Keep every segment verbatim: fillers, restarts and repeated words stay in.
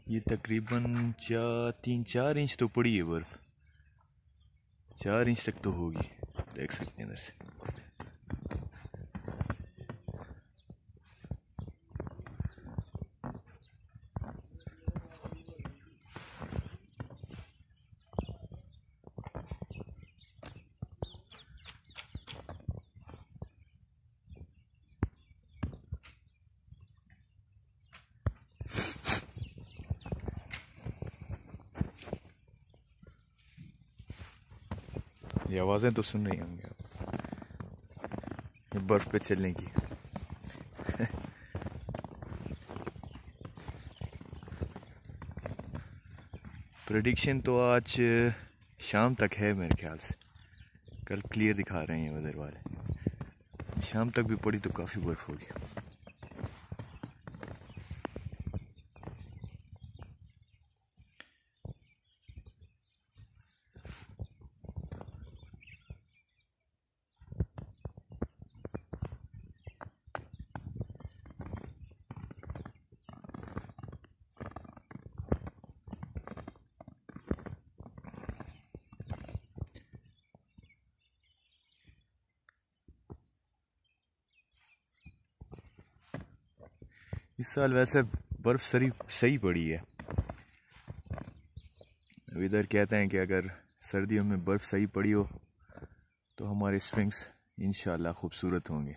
ये तकरीबन चार तीन चार इंच तो पड़ी है बर्फ, चार इंच तक तो होगी, देख सकते हैं इधर से। ये आवाज़ें तो सुन रही होंगे आप, ये बर्फ पे चलने की। प्रेडिक्शन तो आज शाम तक है मेरे ख्याल से, कल क्लियर दिखा रहे हैं वेदर वाले, शाम तक भी पड़ी तो काफ़ी बर्फ होगी। इस साल वैसे बर्फ सही सही पड़ी है। इधर कहते हैं कि अगर सर्दियों में बर्फ सही पड़ी हो तो हमारे स्प्रिंग्स इंशाल्लाह खूबसूरत होंगे।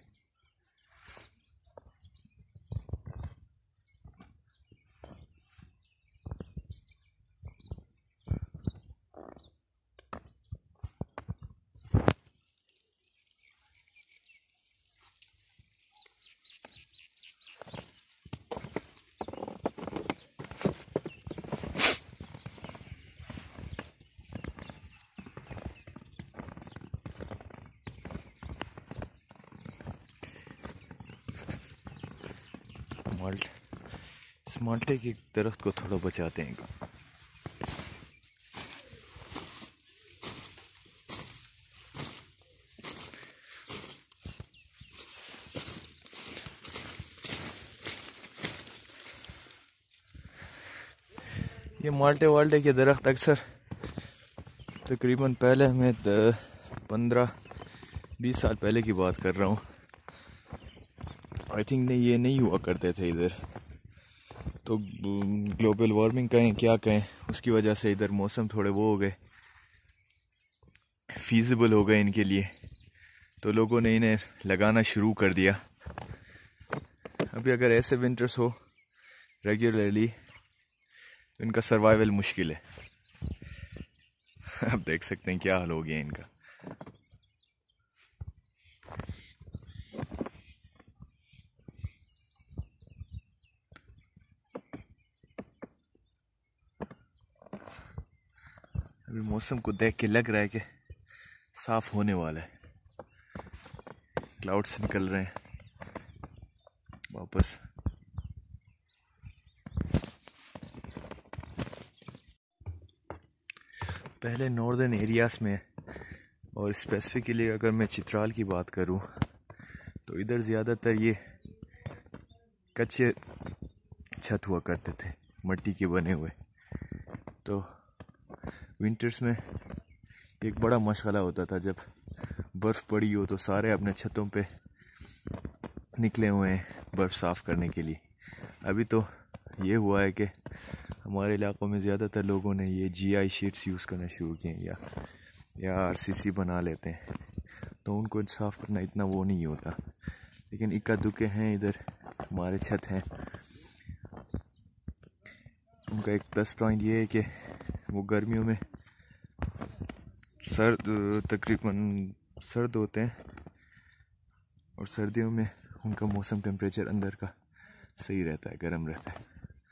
माल्ट इस माल्टे के दरख्त को थोड़ा बचाते हैं। ये माल्टे वाल्टे के दरख्त अक्सर तकरीबन पहले मैं पंद्रह बीस साल पहले की बात कर रहा हूँ, आई थिंक नहीं ये नहीं हुआ करते थे इधर। तो ग्लोबल वार्मिंग कहें क्या कहें, उसकी वजह से इधर मौसम थोड़े वो हो गए, फीजिबल हो गए इनके लिए, तो लोगों ने इन्हें लगाना शुरू कर दिया। अभी अगर ऐसे विंटर्स हो रेगुलरली, इनका सर्वाइवल मुश्किल है। आप देख सकते हैं क्या हाल हो गया इनका। अभी मौसम को देख के लग रहा है कि साफ होने वाला है, क्लाउड्स निकल रहे हैं वापस। पहले नॉर्दर्न एरियाज में, और स्पेसिफिकली अगर मैं चित्राल की बात करूं, तो इधर ज़्यादातर ये कच्चे छत हुआ करते थे, मिट्टी के बने हुए। तो विंटर्स में एक बड़ा मशगला होता था, जब बर्फ़ पड़ी हो तो सारे अपने छतों पे निकले हुए हैं बर्फ़ साफ़ करने के लिए। अभी तो ये हुआ है कि हमारे इलाकों में ज़्यादातर लोगों ने ये जीआई शीट्स यूज़ करना शुरू किए, या या आरसीसी बना लेते हैं, तो उनको साफ़ करना इतना वो नहीं होता। लेकिन इक्का दुक्के हैं इधर हमारे छत हैं, उनका एक प्लस पॉइंट ये है कि वो गर्मियों में सर्द तकरीबन सर्द होते हैं, और सर्दियों में उनका मौसम टेम्परेचर अंदर का सही रहता है, गर्म रहता है।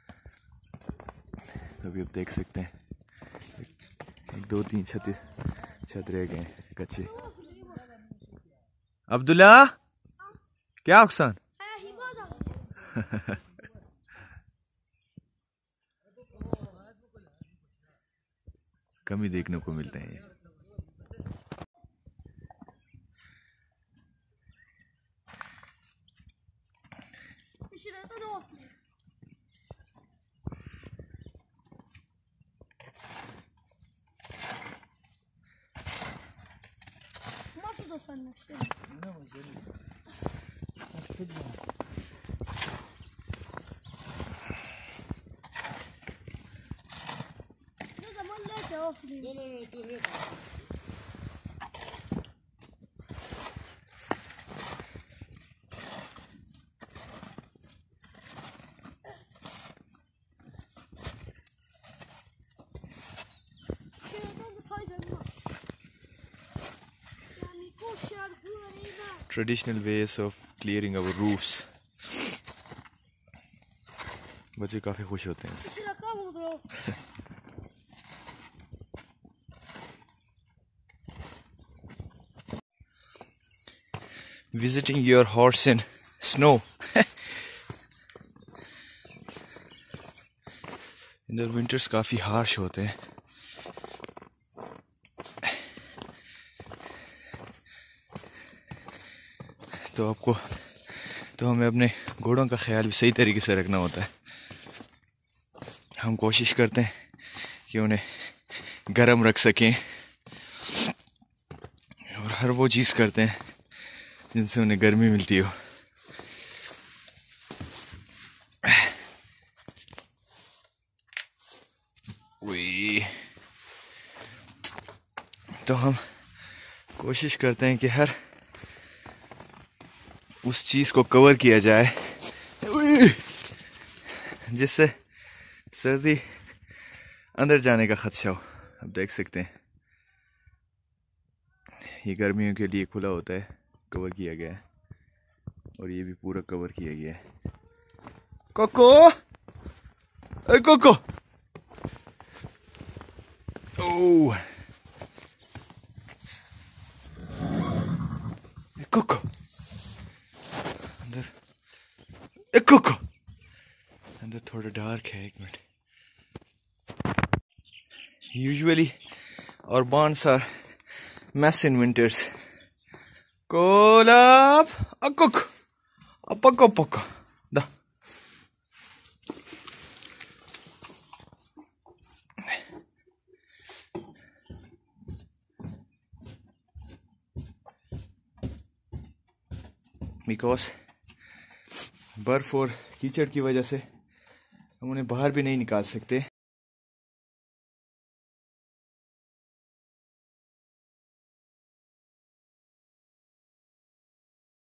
अभी आप देख सकते हैं एक, एक दो तीन छत छत रह गए कच्चे। अब्दुल्ला क्या अक्सान कमी देखने को मिलते हैं। Traditional ways of clearing our roofs. बच्चे काफी खुश होते हैं. Visiting your horse in snow. इधर winters काफी harsh होते हैं. तो आपको तो हमें अपने घोड़ों का ख्याल भी सही तरीके से रखना होता है. हम कोशिश करते हैं कि उन्हें गर्म रख सकें और हर वो चीज़ करते हैं जिनसे उन्हें गर्मी मिलती हो. तो हम कोशिश करते हैं कि हर उस चीज़ को कवर किया जाए जिससे सर्दी अंदर जाने का खदशा हो. आप देख सकते हैं ये गर्मियों के लिए खुला होता है, कवर किया गया है और ये भी पूरा कवर किया गया है. कोको, ए कोको, ओह कोको, अंदर ए कोको, अंदर थोड़ा डार्क है. एक minute. Usually our barns are mess in winters. Kolab akuk apakopoko da. Because बर्फ और कीचड़ की वजह से हम उन्हें बाहर भी नहीं निकाल सकते.